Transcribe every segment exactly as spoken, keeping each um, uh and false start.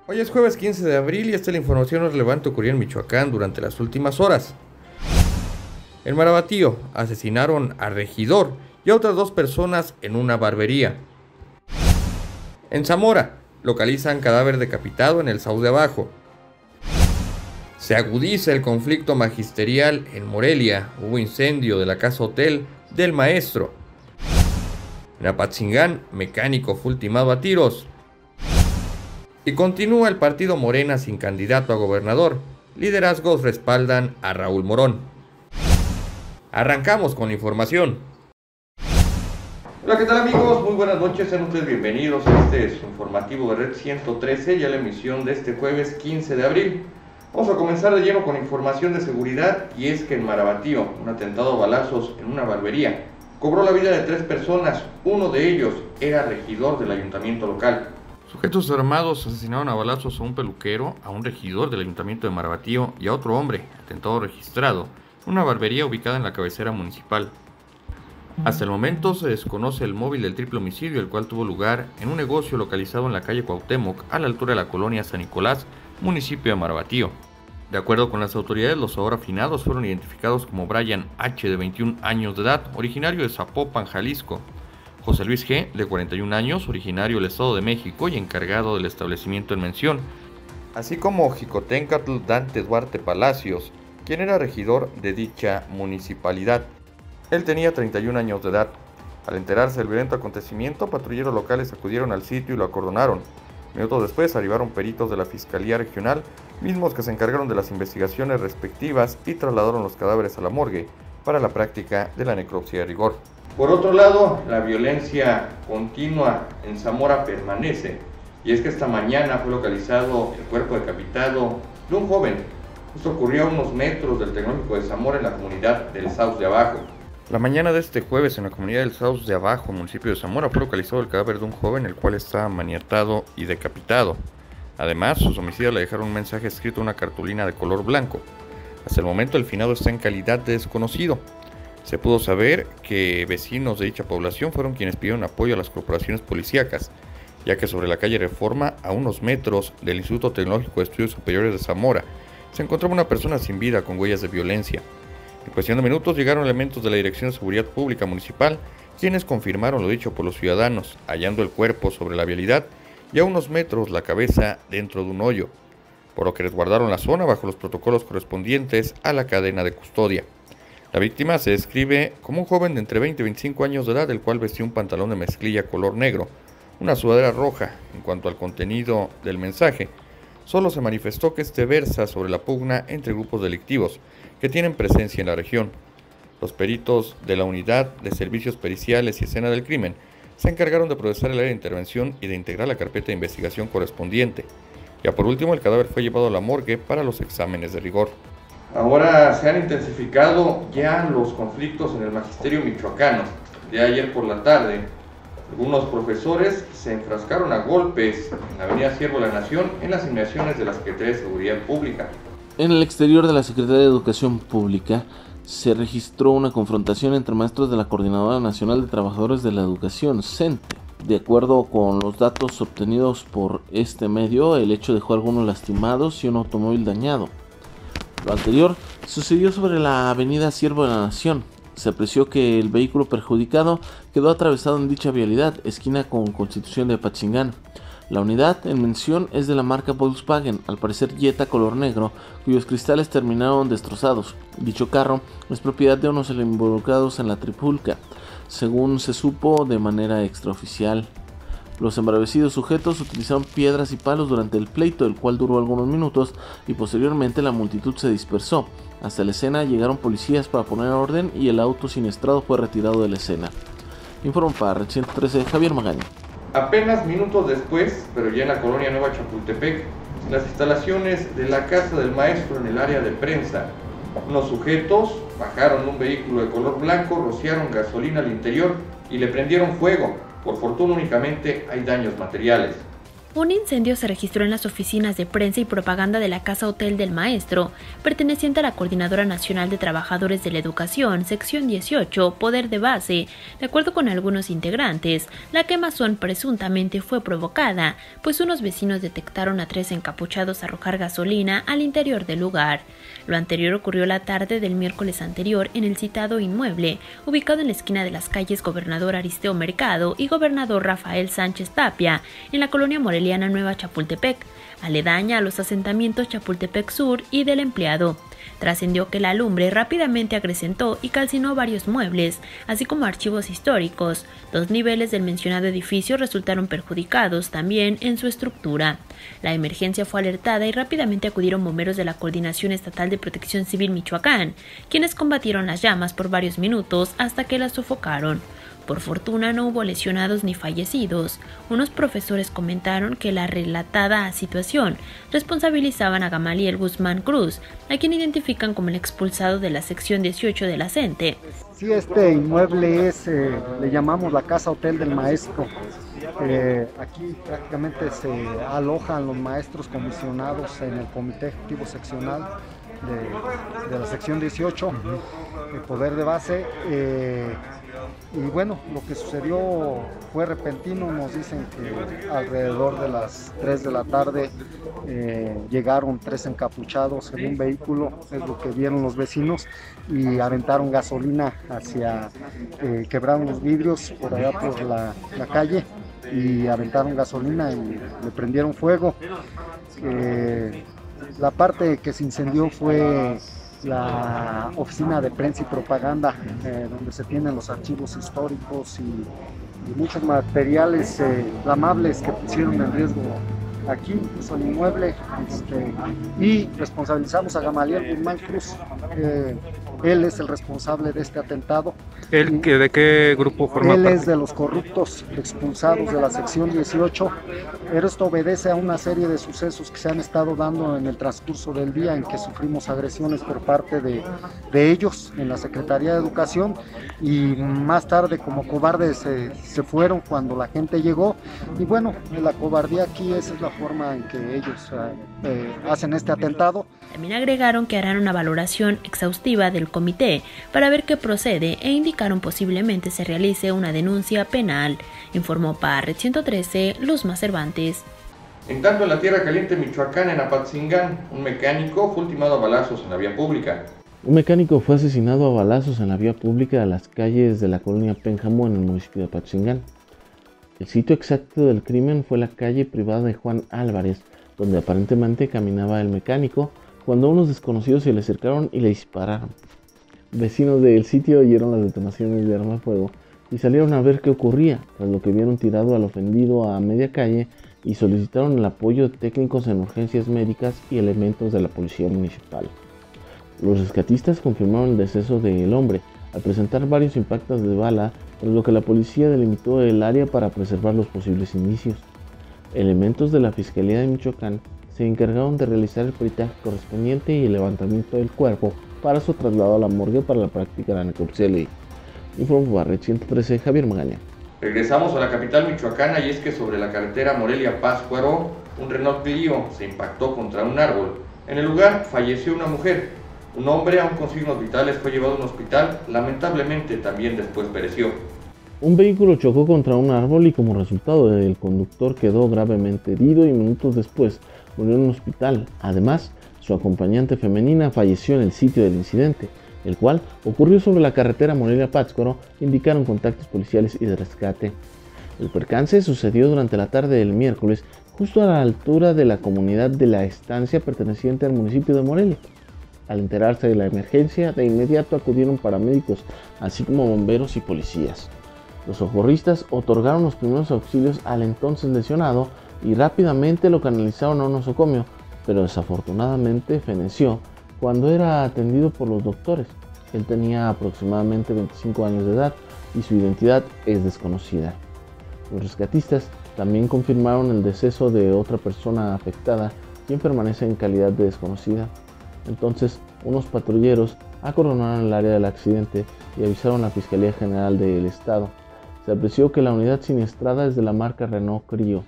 Hoy es jueves quince de abril y esta es la información más relevante ocurrida en Michoacán durante las últimas horas. En Marabatío asesinaron a regidor y a otras dos personas en una barbería. En Zamora localizan cadáver decapitado en el Sauce de Abajo. Se agudiza el conflicto magisterial en Morelia. Hubo incendio de la casa hotel del maestro. En Apatzingán, mecánico fue ultimado a tiros. Y continúa el partido Morena sin candidato a gobernador. Liderazgos respaldan a Raúl Morón. Arrancamos con la información. Hola, ¿qué tal amigos? Muy buenas noches, sean ustedes bienvenidos a este es informativo de Red ciento trece, ya la emisión de este jueves quince de abril. Vamos a comenzar de lleno con información de seguridad, y es que en Marabatío, un atentado a balazos en una barbería, cobró la vida de tres personas. Uno de ellos era regidor del ayuntamiento local. Sujetos armados asesinaron a balazos a un peluquero, a un regidor del ayuntamiento de Marabatío y a otro hombre, atentado registrado, en una barbería ubicada en la cabecera municipal. Hasta el momento se desconoce el móvil del triple homicidio, el cual tuvo lugar en un negocio localizado en la calle Cuauhtémoc, a la altura de la colonia San Nicolás, municipio de Marabatío. De acuerdo con las autoridades, los ahora finados fueron identificados como Brian H., de veintiún años de edad, originario de Zapopan, Jalisco; José Luis G., de cuarenta y un años, originario del Estado de México y encargado del establecimiento en mención, así como Jicoténcatl Dante Duarte Palacios, quien era regidor de dicha municipalidad. Él tenía treinta y un años de edad. Al enterarse del violento acontecimiento, patrulleros locales acudieron al sitio y lo acordonaron. Minutos después arribaron peritos de la Fiscalía Regional, mismos que se encargaron de las investigaciones respectivas y trasladaron los cadáveres a la morgue para la práctica de la necropsia de rigor. Por otro lado, la violencia continua en Zamora permanece, y es que esta mañana fue localizado el cuerpo decapitado de un joven. Esto ocurrió a unos metros del Tecnológico de Zamora, en la comunidad del Sauce de Abajo. La mañana de este jueves, en la comunidad del Sauce de Abajo, municipio de Zamora, fue localizado el cadáver de un joven, el cual estaba maniatado y decapitado. Además, sus homicidas le dejaron un mensaje escrito en una cartulina de color blanco. Hasta el momento, el finado está en calidad de desconocido. Se pudo saber que vecinos de dicha población fueron quienes pidieron apoyo a las corporaciones policíacas, ya que sobre la calle Reforma, a unos metros del Instituto Tecnológico de Estudios Superiores de Zamora, se encontraba una persona sin vida con huellas de violencia. En cuestión de minutos llegaron elementos de la Dirección de Seguridad Pública Municipal, quienes confirmaron lo dicho por los ciudadanos, hallando el cuerpo sobre la vialidad y a unos metros la cabeza dentro de un hoyo, por lo que resguardaron la zona bajo los protocolos correspondientes a la cadena de custodia. La víctima se describe como un joven de entre veinte y veinticinco años de edad, el cual vestía un pantalón de mezclilla color negro, una sudadera roja. En cuanto al contenido del mensaje, solo se manifestó que este versa sobre la pugna entre grupos delictivos que tienen presencia en la región. Los peritos de la Unidad de Servicios Periciales y Escena del Crimen se encargaron de procesar el área de intervención y de integrar la carpeta de investigación correspondiente. Ya por último, el cadáver fue llevado a la morgue para los exámenes de rigor. Ahora se han intensificado ya los conflictos en el magisterio michoacano. De ayer por la tarde, algunos profesores se enfrascaron a golpes en la avenida Siervo de la Nación, en las inmediaciones de la Secretaría de Seguridad Pública. En el exterior de la Secretaría de Educación Pública se registró una confrontación entre maestros de la Coordinadora Nacional de Trabajadores de la Educación, CENTE. De acuerdo con los datos obtenidos por este medio, el hecho dejó a algunos lastimados y un automóvil dañado. Lo anterior sucedió sobre la avenida Siervo de la Nación. Se apreció que el vehículo perjudicado quedó atravesado en dicha vialidad, esquina con Constitución de Apatzingán. La unidad en mención es de la marca Volkswagen, al parecer Jetta color negro, cuyos cristales terminaron destrozados. Dicho carro es propiedad de unos involucrados en la trifulca, según se supo de manera extraoficial. Los embravecidos sujetos utilizaron piedras y palos durante el pleito, el cual duró algunos minutos, y posteriormente la multitud se dispersó. Hasta la escena llegaron policías para poner orden y el auto siniestrado fue retirado de la escena. Informó para Red ciento trece Javier Magaña. Apenas minutos después, pero ya en la colonia Nueva Chapultepec, en las instalaciones de la casa del maestro en el área de prensa, unos sujetos bajaron de un vehículo de color blanco, rociaron gasolina al interior y le prendieron fuego. Por fortuna únicamente hay daños materiales. Un incendio se registró en las oficinas de prensa y propaganda de la Casa Hotel del Maestro, perteneciente a la Coordinadora Nacional de Trabajadores de la Educación, sección dieciocho, Poder de Base. De acuerdo con algunos integrantes, la quemazón presuntamente fue provocada, pues unos vecinos detectaron a tres encapuchados arrojar gasolina al interior del lugar. Lo anterior ocurrió la tarde del miércoles anterior en el citado inmueble, ubicado en la esquina de las calles Gobernador Aristeo Mercado y Gobernador Rafael Sánchez Tapia, en la colonia Morelia Nueva Chapultepec, aledaña a los asentamientos Chapultepec Sur y del Empleado. Trascendió que la lumbre rápidamente acrecentó y calcinó varios muebles, así como archivos históricos. Dos niveles del mencionado edificio resultaron perjudicados también en su estructura. La emergencia fue alertada y rápidamente acudieron bomberos de la Coordinación Estatal de Protección Civil Michoacán, quienes combatieron las llamas por varios minutos hasta que las sofocaron. Por fortuna no hubo lesionados ni fallecidos. Unos profesores comentaron que la relatada situación responsabilizaban a Gamaliel Guzmán Cruz, a quien identifican como el expulsado de la sección dieciocho de la CENTE. Sí, este inmueble es, eh, le llamamos la Casa Hotel del Maestro. Eh, aquí prácticamente se alojan los maestros comisionados en el Comité Ejecutivo Seccional de, de la sección dieciocho, el Poder de Base. Eh, Y bueno, lo que sucedió fue repentino. Nos dicen que alrededor de las tres de la tarde eh, llegaron tres encapuchados en un vehículo, es lo que vieron los vecinos, y aventaron gasolina hacia, eh, quebraron los vidrios por allá por la, la calle y aventaron gasolina y le prendieron fuego. Eh, la parte que se incendió fue la oficina de prensa y propaganda, eh, donde se tienen los archivos históricos y, y muchos materiales eh, amables que pusieron en riesgo aquí, incluso el inmueble, este, y responsabilizamos a Gamaliel Guzmán Cruz. Eh, él es el responsable de este atentado. ¿Él que, de qué grupo forma Él parte? es de los corruptos expulsados de la sección dieciocho. Esto obedece a una serie de sucesos que se han estado dando en el transcurso del día, en que sufrimos agresiones por parte de, de ellos en la Secretaría de Educación, y más tarde como cobardes se, se fueron cuando la gente llegó. Y bueno, la cobardía aquí, esa es la forma en que ellos eh, eh, hacen este atentado. También agregaron que harán una valoración exhaustiva del comité para ver qué procede e indicaron posiblemente se realice una denuncia penal, informó para Red ciento trece Luzma Cervantes. En tanto, en la Tierra Caliente, Michoacán, en Apatzingán, un mecánico fue ultimado a balazos en la vía pública. Un mecánico fue asesinado a balazos en la vía pública de las calles de la colonia Pénjamo en el municipio de Apatzingán. El sitio exacto del crimen fue la calle privada de Juan Álvarez, donde aparentemente caminaba el mecánico, cuando unos desconocidos se le acercaron y le dispararon. Vecinos del sitio oyeron las detonaciones de arma de fuego y salieron a ver qué ocurría, tras lo que vieron tirado al ofendido a media calle y solicitaron el apoyo de técnicos en urgencias médicas y elementos de la policía municipal. Los rescatistas confirmaron el deceso del hombre al presentar varios impactos de bala, tras lo que la policía delimitó el área para preservar los posibles indicios. Elementos de la Fiscalía de Michoacán se encargaron de realizar el peritaje correspondiente y el levantamiento del cuerpo para su traslado a la morgue para la práctica de la necropsia ley. Informó para Red ciento trece, Javier Magaña. Regresamos a la capital michoacana, y es que sobre la carretera Morelia-Pátzcuaro, un Renault Clio se impactó contra un árbol. En el lugar falleció una mujer. Un hombre, aún con signos vitales, fue llevado a un hospital. Lamentablemente también después pereció. Un vehículo chocó contra un árbol y como resultado el conductor quedó gravemente herido y minutos después murió en un hospital. Además, su acompañante femenina falleció en el sitio del incidente, el cual ocurrió sobre la carretera Morelia-Pátzcuaro, indicaron contactos policiales y de rescate. El percance sucedió durante la tarde del miércoles, justo a la altura de la comunidad de La Estancia perteneciente al municipio de Morelia. Al enterarse de la emergencia, de inmediato acudieron paramédicos, así como bomberos y policías. Los socorristas otorgaron los primeros auxilios al entonces lesionado y rápidamente lo canalizaron a un nosocomio, pero desafortunadamente feneció cuando era atendido por los doctores. Él tenía aproximadamente veinticinco años de edad y su identidad es desconocida. Los rescatistas también confirmaron el deceso de otra persona afectada, quien permanece en calidad de desconocida. Entonces, unos patrulleros acordonaron el área del accidente y avisaron a la Fiscalía General del Estado. Se apreció que la unidad siniestrada es de la marca Renault Clio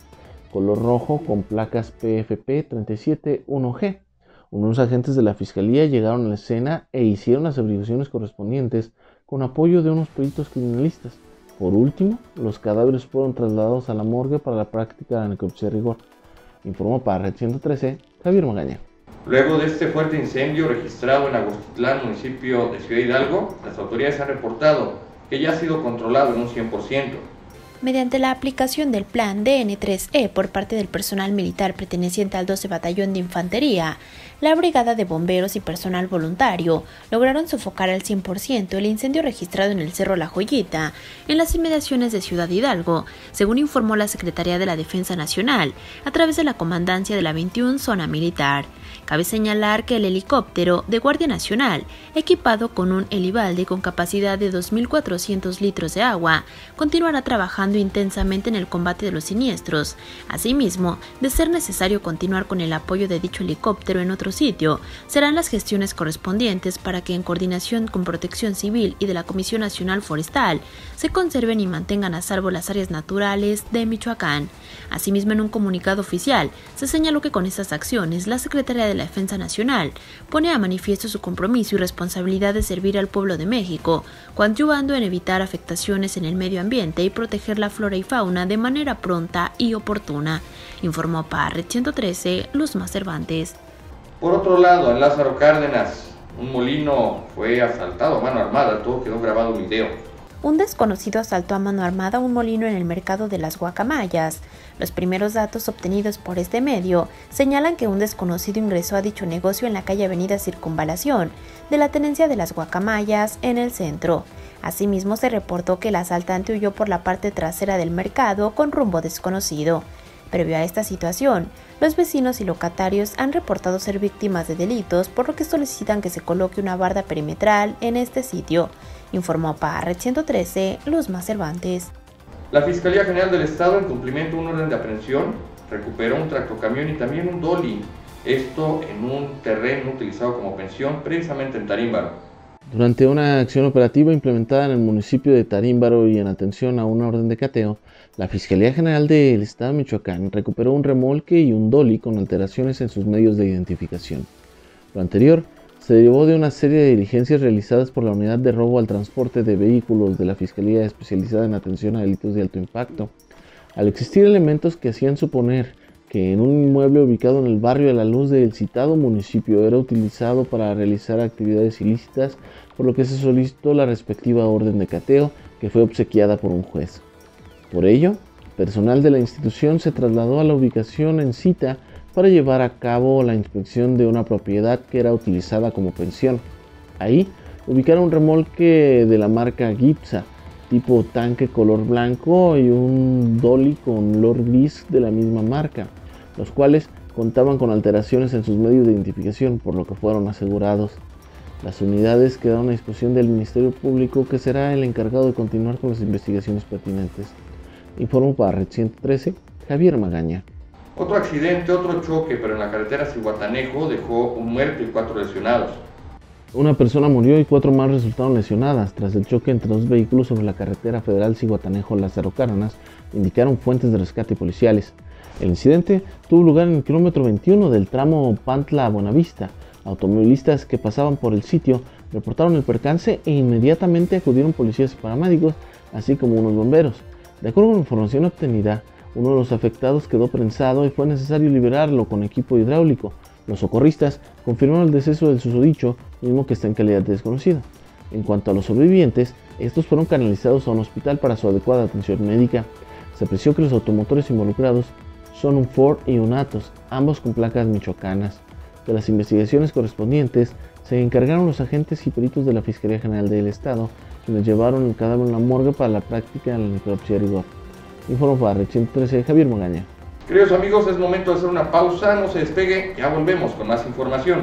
color rojo con placas P F P treinta y siete uno G. Unos agentes de la fiscalía llegaron a la escena e hicieron las averiguaciones correspondientes con apoyo de unos peritos criminalistas. Por último, los cadáveres fueron trasladados a la morgue para la práctica de la necropsia de rigor. Informó para Red ciento trece, Javier Magaña. Luego de este fuerte incendio registrado en Agostitlán, municipio de Ciudad Hidalgo, las autoridades han reportado que ya ha sido controlado en un cien por ciento. Mediante la aplicación del plan D N tres E por parte del personal militar perteneciente al doce Batallón de Infantería, la Brigada de Bomberos y personal voluntario lograron sofocar al cien por ciento el incendio registrado en el Cerro La Joyita, en las inmediaciones de Ciudad Hidalgo, según informó la Secretaría de la Defensa Nacional, a través de la Comandancia de la veintiuna Zona Militar. Cabe señalar que el helicóptero de Guardia Nacional, equipado con un helibalde con capacidad de dos mil cuatrocientos litros de agua, continuará trabajando intensamente en el combate de los siniestros. Asimismo, de ser necesario continuar con el apoyo de dicho helicóptero en otro sitio, serán las gestiones correspondientes para que, en coordinación con Protección Civil y de la Comisión Nacional Forestal, se conserven y mantengan a salvo las áreas naturales de Michoacán. Asimismo, en un comunicado oficial, se señaló que con estas acciones, la Secretaría de la Defensa Nacional pone a manifiesto su compromiso y responsabilidad de servir al pueblo de México, coadyuvando en evitar afectaciones en el medio ambiente y proteger la flora y fauna de manera pronta y oportuna, informó para Red ciento trece, Luzma Cervantes. Por otro lado, en Lázaro Cárdenas, un molino fue asaltado a mano armada, todo quedó grabado en video. Un desconocido asaltó a mano armada un molino en el mercado de las Guacamayas. Los primeros datos obtenidos por este medio señalan que un desconocido ingresó a dicho negocio en la calle Avenida Circunvalación de la tenencia de las Guacamayas en el centro. Asimismo, se reportó que el asaltante huyó por la parte trasera del mercado con rumbo desconocido. Previo a esta situación, los vecinos y locatarios han reportado ser víctimas de delitos, por lo que solicitan que se coloque una barda perimetral en este sitio, informó para Red ciento trece, Luzma Cervantes. La Fiscalía General del Estado, en cumplimiento de un orden de aprehensión, recuperó un tractocamión y también un dolly, esto en un terreno utilizado como pensión precisamente en Tarímbaro. Durante una acción operativa implementada en el municipio de Tarímbaro y en atención a una orden de cateo, la Fiscalía General del Estado de Michoacán recuperó un remolque y un dolly con alteraciones en sus medios de identificación. Lo anterior se derivó de una serie de diligencias realizadas por la Unidad de Robo al Transporte de Vehículos de la Fiscalía Especializada en Atención a Delitos de Alto Impacto. Al existir elementos que hacían suponer que en un inmueble ubicado en el barrio de La Luz del citado municipio era utilizado para realizar actividades ilícitas, por lo que se solicitó la respectiva orden de cateo, que fue obsequiada por un juez. Por ello, personal de la institución se trasladó a la ubicación en cita para llevar a cabo la inspección de una propiedad que era utilizada como pensión. Ahí ubicaron un remolque de la marca Gipsa, tipo tanque color blanco, y un dolly con lor gris de la misma marca, los cuales contaban con alteraciones en sus medios de identificación, por lo que fueron asegurados. Las unidades quedaron a disposición del Ministerio Público, que será el encargado de continuar con las investigaciones pertinentes. Informó para Red ciento trece, Javier Magaña. Otro accidente, otro choque, pero en la carretera Zihuatanejo dejó un muerto y cuatro lesionados. Una persona murió y cuatro más resultaron lesionadas tras el choque entre dos vehículos sobre la carretera federal Zihuatanejo-Lázaro Cárdenas, indicaron fuentes de rescate policiales. El incidente tuvo lugar en el kilómetro veintiuno del tramo Pantla-Buenavista. Automovilistas que pasaban por el sitio reportaron el percance e inmediatamente acudieron policías y paramédicos, así como unos bomberos. De acuerdo con información obtenida, uno de los afectados quedó prensado y fue necesario liberarlo con equipo hidráulico. Los socorristas confirmaron el deceso del susodicho, mismo que está en calidad de desconocido. En cuanto a los sobrevivientes, estos fueron canalizados a un hospital para su adecuada atención médica. Se apreció que los automotores involucrados son un Ford y un Atos, ambos con placas michoacanas. De las investigaciones correspondientes se encargaron los agentes y peritos de la Fiscalía General del Estado, quienes llevaron el cadáver a la morgue para la práctica de la necropsia de rigor. Informó para Red ciento trece, Javier Magaña. Queridos amigos, es momento de hacer una pausa, no se despegue, ya volvemos con más información.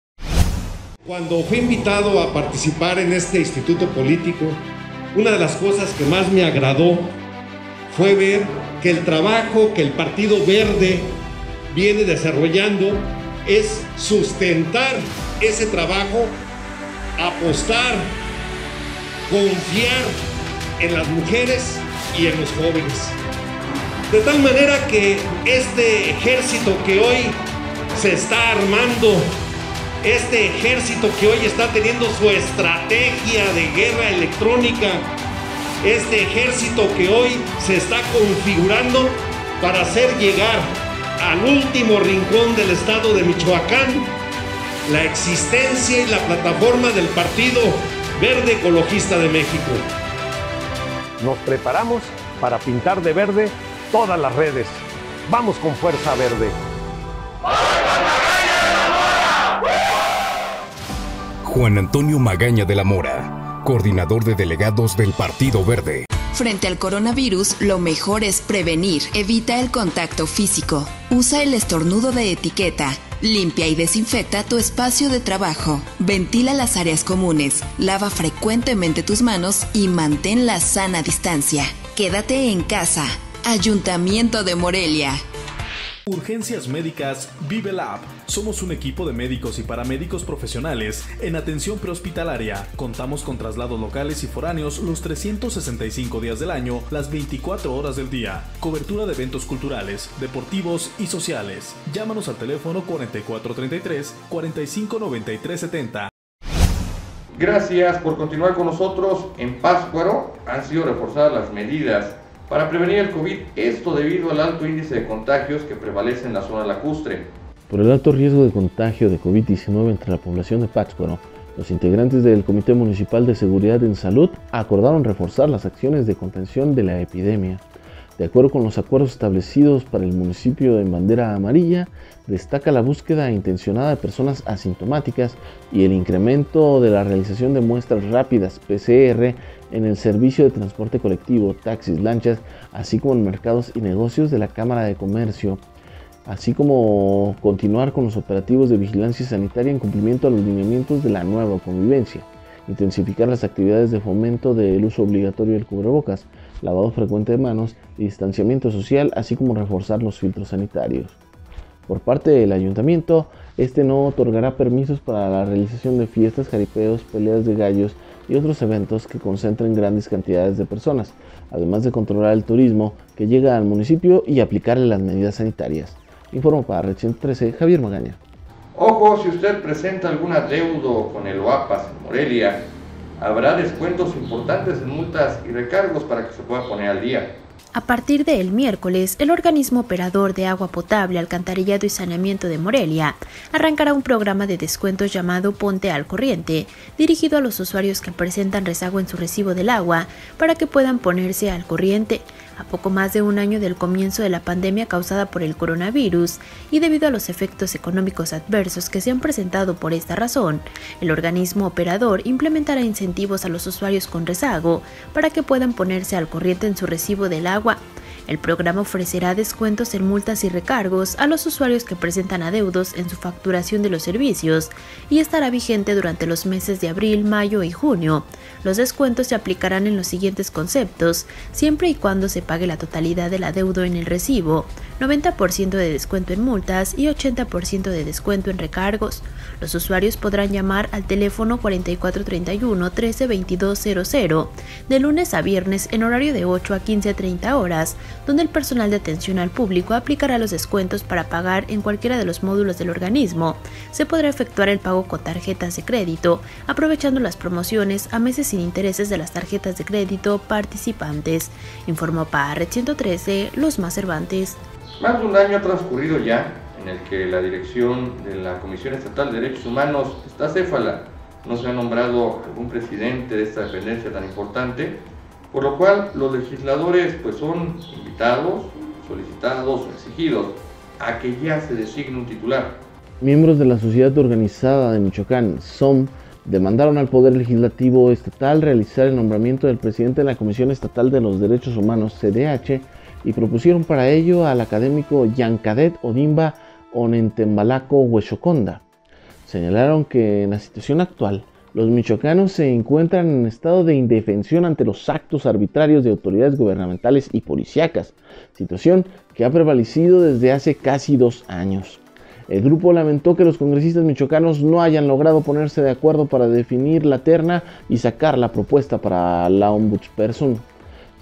Cuando fui invitado a participar en este instituto político, una de las cosas que más me agradó fue ver que el trabajo que el Partido Verde viene desarrollando es sustentar ese trabajo, apostar, confiar en las mujeres y en los jóvenes. De tal manera que este ejército que hoy se está armando, este ejército que hoy está teniendo su estrategia de guerra electrónica, este ejército que hoy se está configurando para hacer llegar al último rincón del estado de Michoacán la existencia y la plataforma del Partido Verde Ecologista de México. Nos preparamos para pintar de verde todas las redes. Vamos con Fuerza Verde. Juan Antonio Magaña de la Mora, coordinador de delegados del Partido Verde. Frente al coronavirus, lo mejor es prevenir. Evita el contacto físico. Usa el estornudo de etiqueta. Limpia y desinfecta tu espacio de trabajo. Ventila las áreas comunes. Lava frecuentemente tus manos y mantén la sana distancia. Quédate en casa. Ayuntamiento de Morelia. Urgencias Médicas ViveLab. Somos un equipo de médicos y paramédicos profesionales en atención prehospitalaria. Contamos con traslados locales y foráneos los trescientos sesenta y cinco días del año, las veinticuatro horas del día. Cobertura de eventos culturales, deportivos y sociales. Llámanos al teléfono cuarenta y cuatro treinta y tres, cuarenta y cinco noventa y tres setenta. Gracias por continuar con nosotros. En Pátzcuaro han sido reforzadas las medidas para prevenir el COVID, esto debido al alto índice de contagios que prevalece en la zona lacustre. Por el alto riesgo de contagio de COVID diecinueve entre la población de Pátzcuaro, los integrantes del Comité Municipal de Seguridad en Salud acordaron reforzar las acciones de contención de la epidemia. De acuerdo con los acuerdos establecidos para el municipio en bandera amarilla, destaca la búsqueda intencionada de personas asintomáticas y el incremento de la realización de muestras rápidas P C R en el servicio de transporte colectivo, taxis, lanchas, así como en mercados y negocios de la Cámara de Comercio, así como continuar con los operativos de vigilancia sanitaria en cumplimiento a los lineamientos de la nueva convivencia, intensificar las actividades de fomento del uso obligatorio del cubrebocas, lavado frecuente de manos y distanciamiento social, así como reforzar los filtros sanitarios. Por parte del ayuntamiento, este no otorgará permisos para la realización de fiestas, jaripeos, peleas de gallos y otros eventos que concentren grandes cantidades de personas, además de controlar el turismo que llega al municipio y aplicarle las medidas sanitarias. Informo para Red ciento trece, Javier Magaña. Ojo, si usted presenta algún adeudo con el OAPAS en Morelia, habrá descuentos importantes en multas y recargos para que se pueda poner al día. A partir del miércoles, el organismo operador de agua potable, alcantarillado y saneamiento de Morelia arrancará un programa de descuentos llamado Ponte al Corriente, dirigido a los usuarios que presentan rezago en su recibo del agua para que puedan ponerse al corriente. A poco más de un año del comienzo de la pandemia causada por el coronavirus y debido a los efectos económicos adversos que se han presentado por esta razón, el organismo operador implementará incentivos a los usuarios con rezago para que puedan ponerse al corriente en su recibo del agua. El programa ofrecerá descuentos en multas y recargos a los usuarios que presentan adeudos en su facturación de los servicios y estará vigente durante los meses de abril, mayo y junio. Los descuentos se aplicarán en los siguientes conceptos, siempre y cuando se pague la totalidad del adeudo en el recibo, noventa por ciento de descuento en multas y ochenta por ciento de descuento en recargos. Los usuarios podrán llamar al teléfono cuarenta y cuatro treinta y uno, trece veintidós cero cero de lunes a viernes en horario de ocho a quince treinta horas, donde el personal de atención al público aplicará los descuentos para pagar en cualquiera de los módulos del organismo. Se podrá efectuar el pago con tarjetas de crédito, aprovechando las promociones a meses sin intereses de las tarjetas de crédito participantes. Informó para Red ciento trece, Luzma Cervantes. Más de un año ha transcurrido ya en el que la dirección de la Comisión Estatal de Derechos Humanos está céfala. No se ha nombrado algún presidente de esta dependencia tan importante, por lo cual los legisladores pues son invitados, solicitados o exigidos a que ya se designe un titular. Miembros de la Sociedad Organizada de Michoacán, S O M, demandaron al Poder Legislativo Estatal realizar el nombramiento del presidente de la Comisión Estatal de los Derechos Humanos, C D H, y propusieron para ello al académico Yancadet Odimba Onentembalaco Huechoconda. Señalaron que en la situación actual, los michoacanos se encuentran en estado de indefensión ante los actos arbitrarios de autoridades gubernamentales y policíacas, situación que ha prevalecido desde hace casi dos años. El grupo lamentó que los congresistas michoacanos no hayan logrado ponerse de acuerdo para definir la terna y sacar la propuesta para la ombudsperson.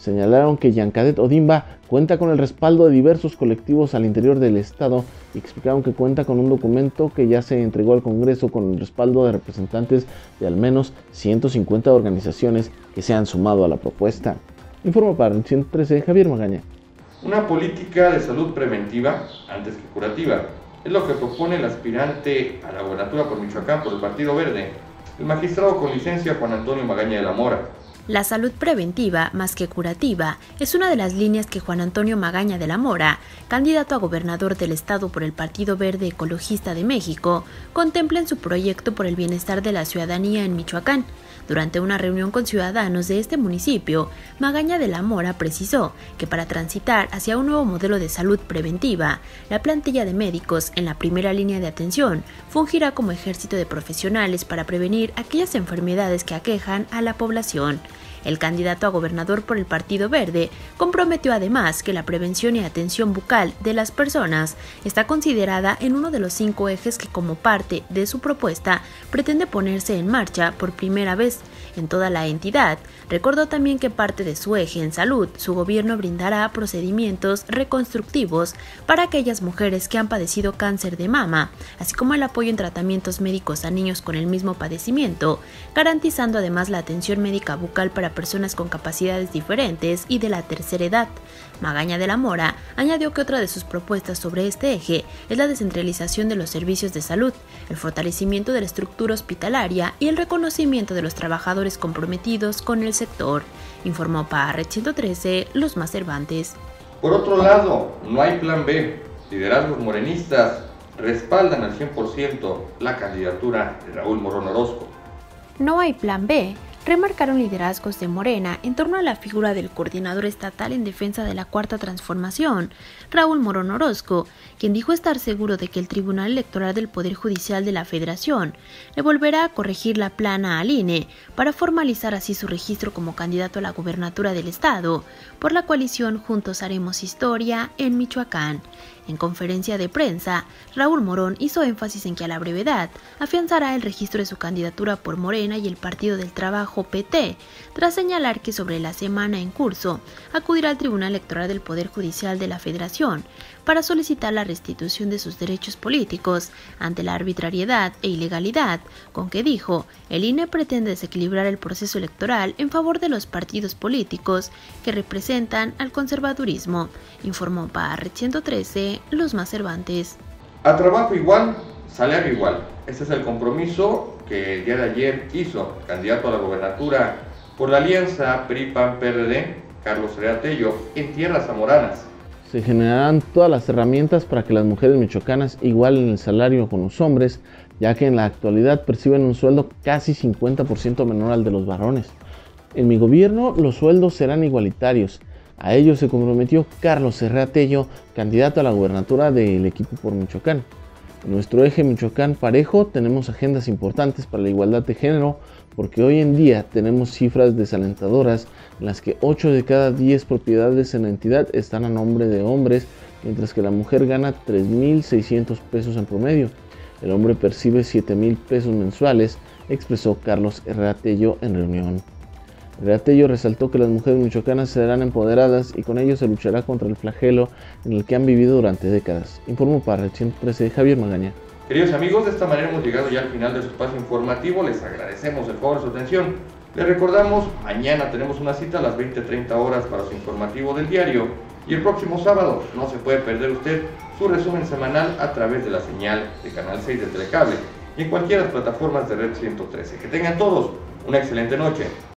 Señalaron que Yancadet Odimba cuenta con el respaldo de diversos colectivos al interior del estado y explicaron que cuenta con un documento que ya se entregó al Congreso con el respaldo de representantes de al menos ciento cincuenta organizaciones que se han sumado a la propuesta. Informa para el ciento trece Javier Magaña. Una política de salud preventiva antes que curativa es lo que propone el aspirante a la gobernatura por Michoacán por el Partido Verde, el magistrado con licencia Juan Antonio Magaña de la Mora. La salud preventiva, más que curativa, es una de las líneas que Juan Antonio Magaña de la Mora, candidato a gobernador del estado por el Partido Verde Ecologista de México, contempla en su proyecto por el bienestar de la ciudadanía en Michoacán. Durante una reunión con ciudadanos de este municipio, Magaña de la Mora precisó que para transitar hacia un nuevo modelo de salud preventiva, la plantilla de médicos en la primera línea de atención fungirá como ejército de profesionales para prevenir aquellas enfermedades que aquejan a la población. El candidato a gobernador por el Partido Verde comprometió además que la prevención y atención bucal de las personas está considerada en uno de los cinco ejes que como parte de su propuesta pretende ponerse en marcha por primera vez en toda la entidad. Recordó también que parte de su eje en salud, su gobierno brindará procedimientos reconstructivos para aquellas mujeres que han padecido cáncer de mama, así como el apoyo en tratamientos médicos a niños con el mismo padecimiento, garantizando además la atención médica bucal para personas con capacidades diferentes y de la tercera edad. Magaña de la Mora añadió que otra de sus propuestas sobre este eje es la descentralización de los servicios de salud, el fortalecimiento de la estructura hospitalaria y el reconocimiento de los trabajadores comprometidos con el sector. Informó para Red ciento trece, Luz Más Cervantes. Por otro lado, no hay plan B. Liderazgos morenistas respaldan al cien por ciento la candidatura de Raúl Morón Orozco. No hay plan B. Remarcaron liderazgos de Morena en torno a la figura del coordinador estatal en defensa de la Cuarta Transformación, Raúl Morón Orozco, quien dijo estar seguro de que el Tribunal Electoral del Poder Judicial de la Federación le volverá a corregir la plana al I N E para formalizar así su registro como candidato a la gubernatura del estado por la coalición Juntos Haremos Historia en Michoacán. En conferencia de prensa, Raúl Morón hizo énfasis en que a la brevedad afianzará el registro de su candidatura por Morena y el Partido del Trabajo P T, tras señalar que sobre la semana en curso acudirá al Tribunal Electoral del Poder Judicial de la Federación para solicitar la restitución de sus derechos políticos ante la arbitrariedad e ilegalidad con que, dijo, el I N E pretende desequilibrar el proceso electoral en favor de los partidos políticos que representan al conservadurismo, informó para Red ciento trece, Luz Más Cervantes. A trabajo igual, salario igual. Ese es el compromiso que el día de ayer hizo el candidato a la gobernatura por la alianza P R I P A N P R D, Carlos Herrera Tello, en tierras zamoranas. Se generarán todas las herramientas para que las mujeres michoacanas igualen el salario con los hombres, ya que en la actualidad perciben un sueldo casi cincuenta por ciento menor al de los varones. En mi gobierno los sueldos serán igualitarios. A ello se comprometió Carlos Herrera Tello, candidato a la gubernatura del equipo por Michoacán. En nuestro eje Michoacán Parejo tenemos agendas importantes para la igualdad de género, porque hoy en día tenemos cifras desalentadoras en las que ocho de cada diez propiedades en la entidad están a nombre de hombres, mientras que la mujer gana tres mil seiscientos pesos en promedio. El hombre percibe siete mil pesos mensuales, expresó Carlos Herrera Tello en reunión. Herrera Tello resaltó que las mujeres michoacanas serán empoderadas y con ello se luchará contra el flagelo en el que han vivido durante décadas. Informó para Red ciento trece, Javier Magaña. Queridos amigos, de esta manera hemos llegado ya al final de su espacio informativo. Les agradecemos el favor de su atención. Les recordamos, mañana tenemos una cita a las veinte treinta horas para su informativo del diario. Y el próximo sábado no se puede perder usted su resumen semanal a través de la señal de Canal seis de Telecable y en cualquiera de las plataformas de Red ciento trece. Que tengan todos una excelente noche.